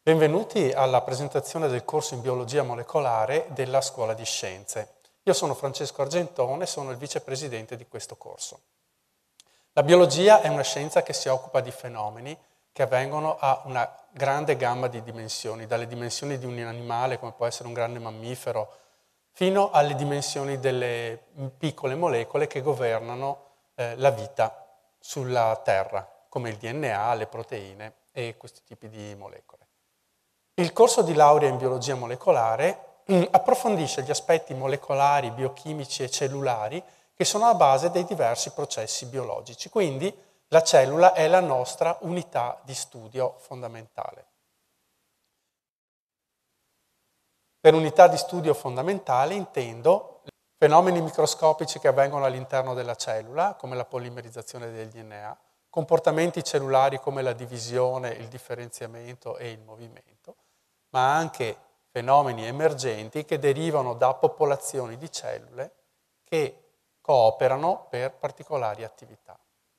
Benvenuti alla presentazione del corso in biologia molecolare della Scuola di Scienze. Io sono Francesco Argentone, sono il vicepresidente di questo corso. La biologia è una scienza che si occupa di fenomeni che avvengono a una grande gamma di dimensioni, dalle dimensioni di un animale come può essere un grande mammifero, fino alle dimensioni delle piccole molecole che governano la vita sulla Terra, come il DNA, le proteine e questi tipi di molecole. Il corso di laurea in biologia molecolare approfondisce gli aspetti molecolari, biochimici e cellulari che sono a base dei diversi processi biologici. Quindi la cellula è la nostra unità di studio fondamentale. Per unità di studio fondamentale intendo fenomeni microscopici che avvengono all'interno della cellula, come la polimerizzazione del DNA, comportamenti cellulari come la divisione, il differenziamento e il movimento, ma anche fenomeni emergenti che derivano da popolazioni di cellule che cooperano per particolari attività.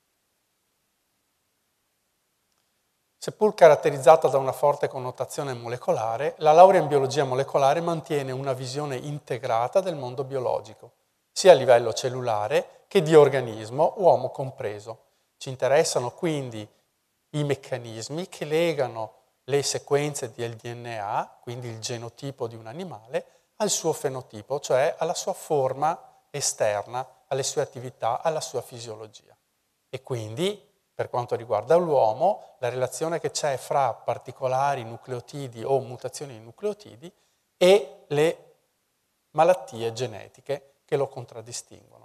Seppur caratterizzata da una forte connotazione molecolare, la laurea in biologia molecolare mantiene una visione integrata del mondo biologico, sia a livello cellulare che di organismo, uomo compreso. Ci interessano quindi i meccanismi che legano le sequenze del DNA, quindi il genotipo di un animale, al suo fenotipo, cioè alla sua forma esterna, alle sue attività, alla sua fisiologia. E quindi, per quanto riguarda l'uomo, la relazione che c'è fra particolari nucleotidi o mutazioni di nucleotidi e le malattie genetiche che lo contraddistinguono.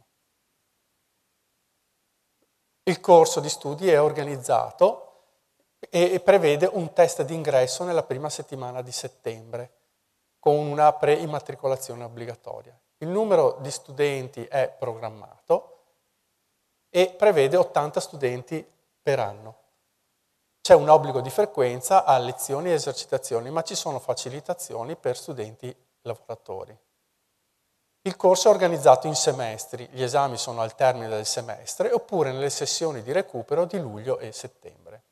Il corso di studi è organizzato e prevede un test d'ingresso nella prima settimana di settembre, con una pre-immatricolazione obbligatoria. Il numero di studenti è programmato e prevede 80 studenti per anno. C'è un obbligo di frequenza a lezioni e esercitazioni, ma ci sono facilitazioni per studenti lavoratori. Il corso è organizzato in semestri, gli esami sono al termine del semestre oppure nelle sessioni di recupero di luglio e settembre.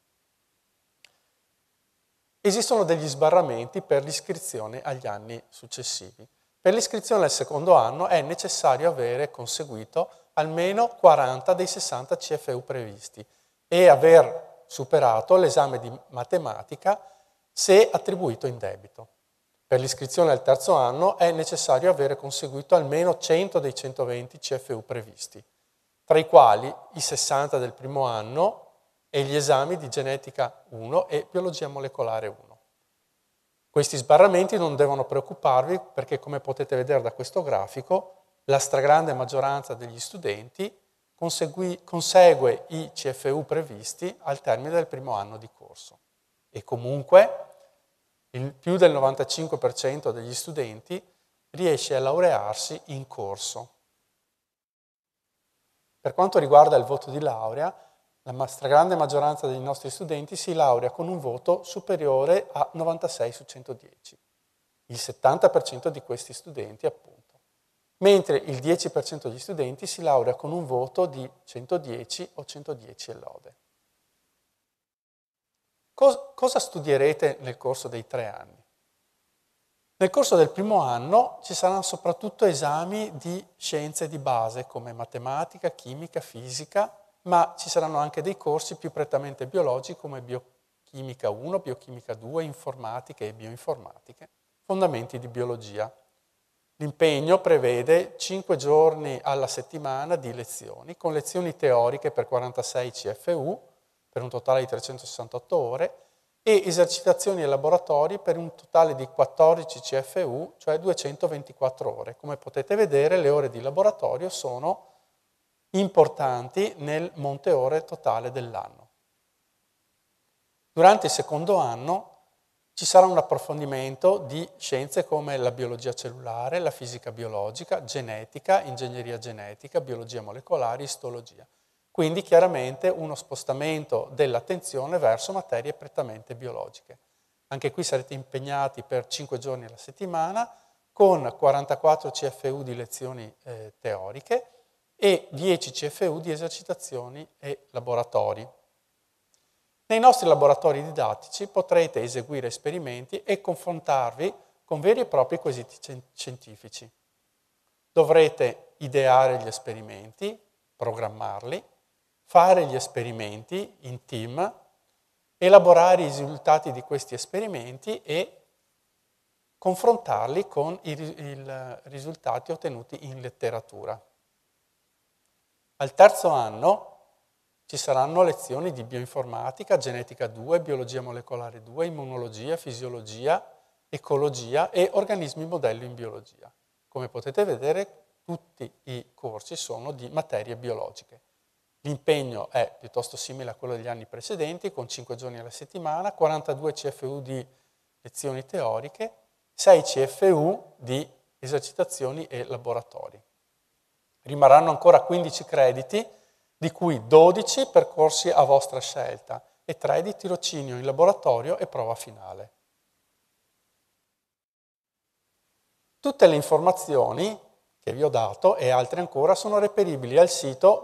Esistono degli sbarramenti per l'iscrizione agli anni successivi. Per l'iscrizione al secondo anno è necessario avere conseguito almeno 40 dei 60 CFU previsti e aver superato l'esame di matematica se attribuito in debito. Per l'iscrizione al terzo anno è necessario avere conseguito almeno 100 dei 120 CFU previsti, tra i quali i 60 del primo anno e gli esami di genetica 1 e biologia molecolare 1. Questi sbarramenti non devono preoccuparvi perché, come potete vedere da questo grafico, la stragrande maggioranza degli studenti consegue i CFU previsti al termine del primo anno di corso. E comunque più del 95% degli studenti riesce a laurearsi in corso. Per quanto riguarda il voto di laurea, la stragrande maggioranza dei nostri studenti si laurea con un voto superiore a 96 su 110. Il 70% di questi studenti, appunto. Mentre il 10% degli studenti si laurea con un voto di 110 o 110 e lode. Cosa studierete nel corso dei 3 anni? Nel corso del primo anno ci saranno soprattutto esami di scienze di base come matematica, chimica, fisica, ma ci saranno anche dei corsi più prettamente biologici come biochimica 1, biochimica 2, informatica e bioinformatiche, fondamenti di biologia. L'impegno prevede 5 giorni alla settimana di lezioni, con lezioni teoriche per 46 CFU, per un totale di 368 ore, e esercitazioni e laboratori per un totale di 14 CFU, cioè 224 ore. Come potete vedere, le ore di laboratorio sono importanti nel monte ore totale dell'anno. Durante il secondo anno ci sarà un approfondimento di scienze come la biologia cellulare, la fisica biologica, genetica, ingegneria genetica, biologia molecolare, istologia. Quindi chiaramente uno spostamento dell'attenzione verso materie prettamente biologiche. Anche qui sarete impegnati per 5 giorni alla settimana con 44 CFU di lezioni teoriche e 10 CFU di esercitazioni e laboratori. Nei nostri laboratori didattici potrete eseguire esperimenti e confrontarvi con veri e propri quesiti scientifici. Dovrete ideare gli esperimenti, programmarli, fare gli esperimenti in team, elaborare i risultati di questi esperimenti e confrontarli con i risultati ottenuti in letteratura. Al terzo anno ci saranno lezioni di bioinformatica, genetica 2, biologia molecolare 2, immunologia, fisiologia, ecologia e organismi modello in biologia. Come potete vedere, tutti i corsi sono di materie biologiche. L'impegno è piuttosto simile a quello degli anni precedenti, con 5 giorni alla settimana, 42 CFU di lezioni teoriche, 6 CFU di esercitazioni e laboratori. Rimarranno ancora 15 crediti, di cui 12 percorsi a vostra scelta e 3 di tirocinio in laboratorio e prova finale. Tutte le informazioni che vi ho dato e altre ancora sono reperibili al sito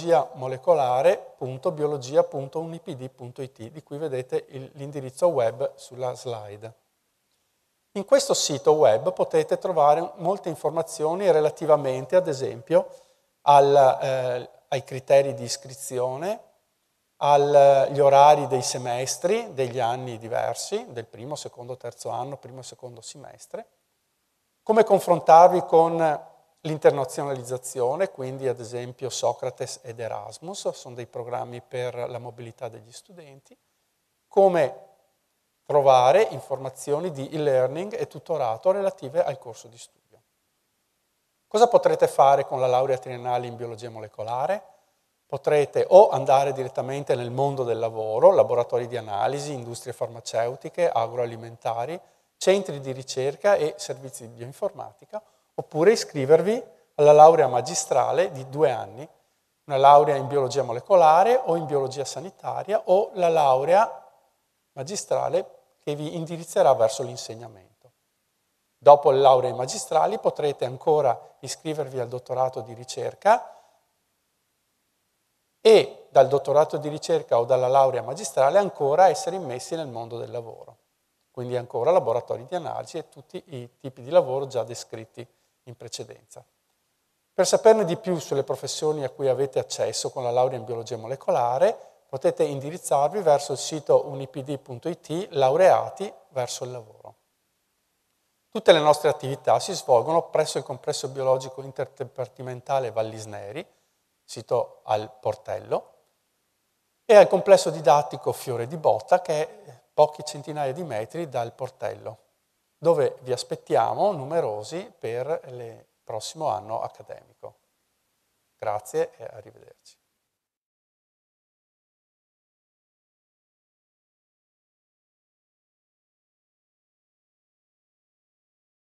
biologiamolecolare.biologia.unipd.it, di cui vedete l'indirizzo web sulla slide. In questo sito web potete trovare molte informazioni relativamente, ad esempio, ai criteri di iscrizione, agli orari dei semestri, degli anni diversi, del primo, secondo, terzo anno, primo e secondo semestre, come confrontarvi con l'internazionalizzazione, quindi ad esempio Socrates ed Erasmus, sono dei programmi per la mobilità degli studenti, come trovare informazioni di e-learning e tutorato relative al corso di studio. Cosa potrete fare con la laurea triennale in biologia molecolare? Potrete o andare direttamente nel mondo del lavoro, laboratori di analisi, industrie farmaceutiche, agroalimentari, centri di ricerca e servizi di bioinformatica, oppure iscrivervi alla laurea magistrale di 2 anni, una laurea in biologia molecolare o in biologia sanitaria o la laurea magistrale che vi indirizzerà verso l'insegnamento. Dopo le lauree magistrali potrete ancora iscrivervi al dottorato di ricerca e dal dottorato di ricerca o dalla laurea magistrale ancora essere immessi nel mondo del lavoro. Quindi ancora laboratori di analisi e tutti i tipi di lavoro già descritti in precedenza. Per saperne di più sulle professioni a cui avete accesso con la laurea in biologia molecolare, potete indirizzarvi verso il sito unipd.it laureati verso il lavoro. Tutte le nostre attività si svolgono presso il complesso biologico interdipartimentale Vallisneri, sito al Portello, e al complesso didattico Fiore di Botta, che è pochi centinaia di metri dal Portello, dove vi aspettiamo numerosi per il prossimo anno accademico. Grazie e arrivederci.